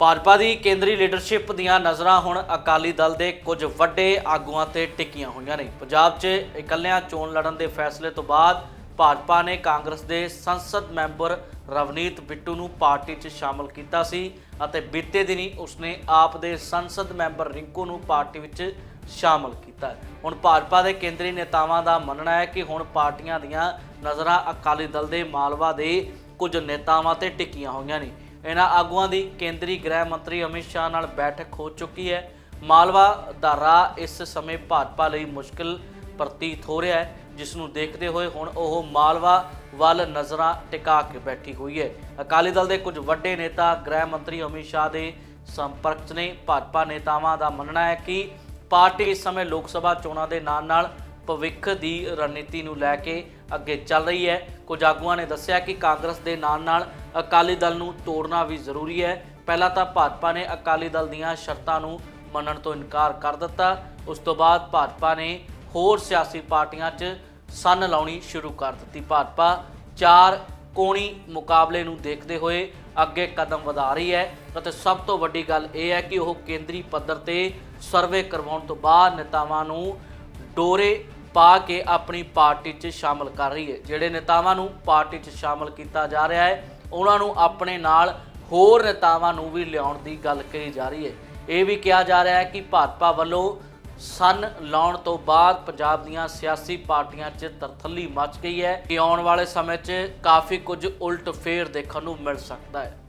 ਭਾਜਪਾ ਦੀ ਕੇਂਦਰੀ ਲੀਡਰਸ਼ਿਪ ਦੀਆਂ ਨਜ਼ਰਾਂ ਹੁਣ ਅਕਾਲੀ ਦਲ ਦੇ ਕੁਝ ਵੱਡੇ ਆਗੂਆਂ ਤੇ ਟਿਕੀਆਂ ਹੋਈਆਂ ਨੇ। ਪੰਜਾਬ 'ਚ ਇਕੱਲਿਆਂ ਚੋਣ ਲੜਨ ਦੇ ਫੈਸਲੇ ਤੋਂ ਬਾਅਦ ਭਾਜਪਾ ਨੇ ਕਾਂਗਰਸ ਦੇ ਸੰਸਦ ਮੈਂਬਰ ਰਵਨੀਤ ਬਿੱਟੂ ਨੂੰ ਪਾਰਟੀ 'ਚ ਸ਼ਾਮਲ ਕੀਤਾ ਸੀ ਅਤੇ ਬੀਤੇ ਦਿਨੀ ਉਸਨੇ ਆਪ ਦੇ ਸੰਸਦ ਮੈਂਬਰ ਰਿੰਕੂ ਨੂੰ ਪਾਰਟੀ ਵਿੱਚ ਸ਼ਾਮਲ ਕੀਤਾ। ਹੁਣ ਭਾਜਪਾ ਦੇ ਕੇਂਦਰੀ ਨੇਤਾਵਾਂ ਦਾ ਮੰਨਣਾ ਹੈ ਕਿ ਹੁਣ ਪਾਰਟੀਆਂ ਦੀਆਂ ਨਜ਼ਰਾਂ ਅਕਾਲੀ ਦਲ ਦੇ ਮਾਲਵਾ ਦੇ ਕੁਝ ਨੇਤਾਵਾਂ ਤੇ ਟਿਕੀਆਂ ਹੋਈਆਂ ਨੇ। इन्हां आगुआं दी केंद्रीय गृह मंत्री अमित शाह नाल बैठक हो चुकी है। मालवा दा राह इस समय भाजपा लई मुश्किल प्रतीत हो रहा है, जिसनूं देखते हुए हुण ओह मालवा वल नज़रां टिका के बैठी हुई है। अकाली दल के कुछ वड्डे नेता गृह मंत्री अमित शाह के संपर्क च ने। भाजपा नेतावां दा मनना है कि पार्टी इस समय लोक सभा चोणां दे नाल भविख की रणनीति नूं लैके अगे चल रही है। कुछ आगुआं ने दस्सिया कि कांग्रेस के नाल अकाली दल नूं तोड़ना भी जरूरी है। पहला तो भाजपा ने अकाली दल दीआं शर्तां नूं मनण तो इनकार कर दिता, उस तो बाद भाजपा ने होर सियासी पार्टियां च सन लाउणी शुरू कर दी। भाजपा चार कोणी मुकाबले नूं देखते हुए अगे कदम वधा रही है और सब तो वड्डी गल यह है कि वह केंद्रीय पद्धर ते सर्वे करवाउण तो बाद नेतावां नूं डोरे पा के अपनी पार्टी च शामिल कर रही है। जिहड़े नेतावां नूं पार्टी च शामिल किया जा रहा है उन्हां नूं अपने नाल होर नेतावां नूं भी लियाउण दी गल कही जा रही है। यह भी कहा जा रहा है कि भाजपा वल्लों सन लाउण तो बाद पंजाब दीआं सियासी पार्टियां च तरथली मच गई है कि आउण वाले समय च काफ़ी कुछ उलट फेर देखण नूं मिल सकदा है।